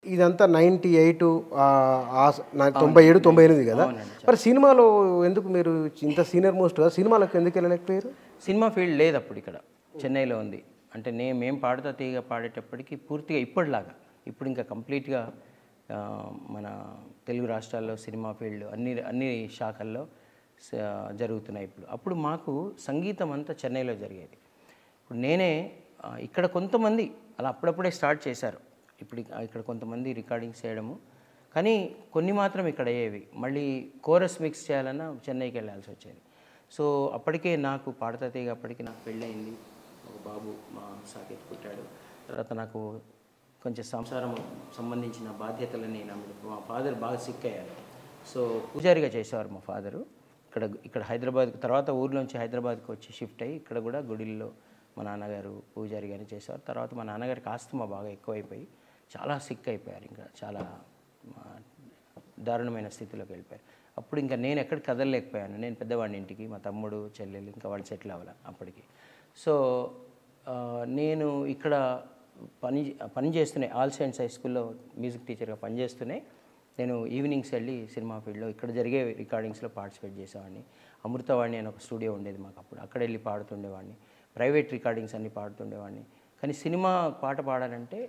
ఇదంతా 98 97, 98 కదా. మరి సినిమాలో ఎందుకు మీరు ఇంత సీనియర్ మోస్ట్ కదా, సినిమాలకు ఎందుకు వెళ్ళలేకపోయారు? సినిమా ఫీల్డ్ లేదు అప్పుడు ఇక్కడ, చెన్నైలో ఉంది. అంటే మేము పాడుతా తీగ పాడేటప్పటికి పూర్తిగా ఇప్పటిలాగా ఇప్పుడు ఇంకా కంప్లీట్గా మన తెలుగు రాష్ట్రాల్లో సినిమా ఫీల్డ్ అన్ని శాఖల్లో జరుగుతున్నాయి ఇప్పుడు. అప్పుడు మాకు సంగీతం అంతా చెన్నైలో జరిగేది. ఇప్పుడు నేనే ఇక్కడ కొంతమంది అలా అప్పుడప్పుడే స్టార్ట్ చేశారు. ఇప్పుడు ఇక్కడ కొంతమంది రికార్డింగ్స్ చేయడము, కానీ కొన్ని మాత్రం ఇక్కడ అయ్యేవి. మళ్ళీ కోరస్ మిక్స్ చేయాలన్నా చెన్నైకి వెళ్ళాల్సి వచ్చేది. సో అప్పటికే నాకు పాడతా తీగ అప్పటికి నాకు పెళ్ళయింది, ఒక బాబు మా సాకేత్ పుట్టాడు. తర్వాత నాకు కొంచెం సంసారం సంబంధించిన బాధ్యతలని మా ఫాదర్ బాగా సిక్ అయ్యారు. సో పూజారిగా చేసేవారు మా ఫాదరు. ఇక్కడ హైదరాబాద్ తర్వాత ఊర్లోంచి హైదరాబాద్కి వచ్చి షిఫ్ట్ అయ్యి ఇక్కడ కూడా గుడిల్లో మా నాన్నగారు పూజారిగానే చేసేవారు. తర్వాత మా నాన్నగారికి ఆస్తమా బాగా ఎక్కువైపోయి చాలా సిక్ అయిపోయారు, ఇంకా చాలా దారుణమైన స్థితిలోకి వెళ్ళిపోయారు. అప్పుడు ఇంకా నేను ఎక్కడ కదలలేకపోయాను. నేను పెద్దవాడిని, ఇంటికి మా తమ్ముడు చెల్లెలు ఇంకా వాళ్ళు సెటిల్ అవ్వాలి అప్పటికి. సో నేను ఇక్కడ పని చేస్తూనే ఆల్ సైన్స్ హై స్కూల్లో మ్యూజిక్ టీచర్గా పనిచేస్తూనే నేను ఈవినింగ్స్ వెళ్ళి సినిమా ఫీల్డ్లో ఇక్కడ జరిగే రికార్డింగ్స్లో పార్టిసిపేట్ చేసేవాడిని. అమృతవాణి అని ఒక స్టూడియో ఉండేది మాకు, అప్పుడు అక్కడ వెళ్ళి పాడుతుండేవాడిని. ప్రైవేట్ రికార్డింగ్స్ అన్నీ పాడుతుండేవాడిని. కానీ సినిమా పాట పాడాలంటే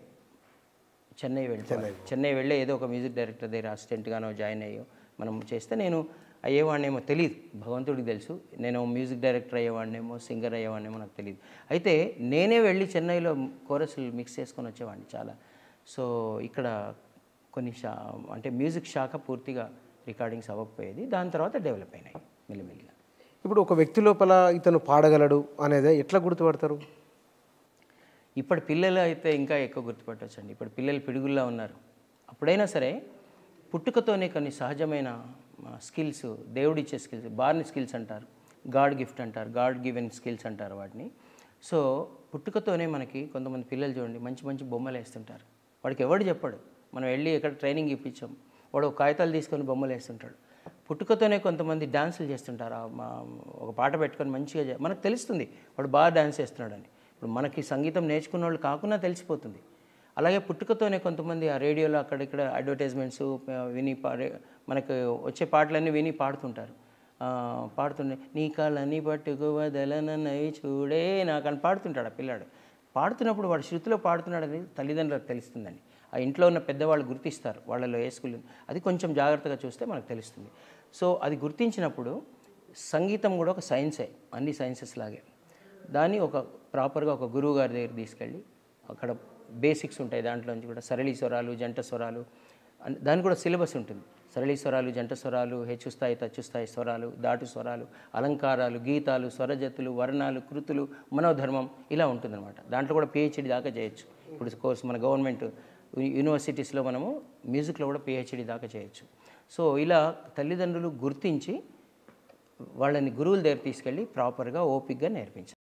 చెన్నై వెళ్ళే ఏదో ఒక మ్యూజిక్ డైరెక్టర్ దగ్గర అసిస్టెంట్గానో జాయిన్ అయ్యో మనం చేస్తే నేను అయ్యేవాడినేమో తెలియదు, భగవంతుడికి తెలుసు. నేను మ్యూజిక్ డైరెక్టర్ అయ్యేవాడినేమో సింగర్ అయ్యేవాడినేమో నాకు తెలియదు. అయితే నేనే వెళ్ళి చెన్నైలో కోరస్లు మిక్స్ చేసుకొని వచ్చేవాడిని చాలా. సో ఇక్కడ కొన్ని అంటే మ్యూజిక్ శాఖ పూర్తిగా రికార్డింగ్స్ అవ్వకపోయేది. దాని తర్వాత డెవలప్ అయినాయి మెల్లిమెల్లిగా. ఇప్పుడు ఒక వ్యక్తి లోపల ఇతను పాడగలడు అనేది ఎట్లా గుర్తుపడతారు? ఇప్పటి పిల్లలు అయితే ఇంకా ఎక్కువ గుర్తుపట్టవచ్చండి. ఇప్పుడు పిల్లలు పిడుగుల్లా ఉన్నారు. అప్పుడైనా సరే పుట్టుకతోనే కొన్ని సహజమైన స్కిల్స్, దేవుడిచ్చే స్కిల్స్, బార్న్ స్కిల్స్ అంటారు, గాడ్ గిఫ్ట్ అంటారు, గాడ్ గివెన్ స్కిల్స్ అంటారు వాటిని. సో పుట్టుకతోనే మనకి కొంతమంది పిల్లలు చూడండి మంచి మంచి బొమ్మలు వేస్తుంటారు. వాడికి ఎవడు చెప్పాడు, మనం వెళ్ళి ఎక్కడ ట్రైనింగ్ ఇప్పించాం, వాడు ఒక కాగితాలు తీసుకొని బొమ్మలు వేస్తుంటాడు. పుట్టుకతోనే కొంతమంది డ్యాన్సులు చేస్తుంటారు. ఒక పాట పెట్టుకొని మంచిగా మనకు తెలుస్తుంది వాడు బాగా డ్యాన్స్ చేస్తున్నాడని. ఇప్పుడు మనకి సంగీతం నేర్చుకున్న వాళ్ళు కాకుండా తెలిసిపోతుంది. అలాగే పుట్టుకతోనే కొంతమంది ఆ రేడియోలో అక్కడిక్కడ అడ్వర్టైజ్మెంట్స్ విని మనకు వచ్చే పాటలన్నీ విని పాడుతుంటారు. పాడుతుండే నీ కళని పట్టుకు వదలనన్నవి చూడే నాకని పాడుతుంటాడు ఆ పిల్లాడు. పాడుతున్నప్పుడు వాడు శృతిలో పాడుతున్నాడని తల్లిదండ్రులకు తెలుస్తుందండి. ఆ ఇంట్లో ఉన్న పెద్దవాళ్ళు గుర్తిస్తారు, వాళ్ళలో ఏ స్కూల్ అది కొంచెం జాగ్రత్తగా చూస్తే మనకు తెలుస్తుంది. సో అది గుర్తించినప్పుడు సంగీతం కూడా ఒక సైన్సే, అన్ని సైన్సెస్ లాగే. దాన్ని ఒక ప్రాపర్గా ఒక గురువు గారి దగ్గర తీసుకెళ్ళి అక్కడ బేసిక్స్ ఉంటాయి. దాంట్లోంచి కూడా సరళి స్వరాలు, జంట స్వరాలు, దానికి కూడా సిలబస్ ఉంటుంది. సరళి స్వరాలు, జంట స్వరాలు, హెచ్చుస్థాయి తచ్చుస్థాయి స్వరాలు, దాటు స్వరాలు, అలంకారాలు, గీతాలు, స్వరజతులు, వర్ణాలు, కృతులు, మనోధర్మం ఇలా ఉంటుందన్నమాట. దాంట్లో కూడా పిహెచ్డి దాకా చేయొచ్చు. ఇప్పుడు కోర్స్ మన గవర్నమెంట్ యూనివర్సిటీస్లో మనము మ్యూజిక్లో కూడా పిహెచ్డి దాకా చేయొచ్చు. సో ఇలా తల్లిదండ్రులు గుర్తించి వాళ్ళని గురువుల దగ్గర తీసుకెళ్ళి ప్రాపర్గా ఓపిక్గా నేర్పించాలి.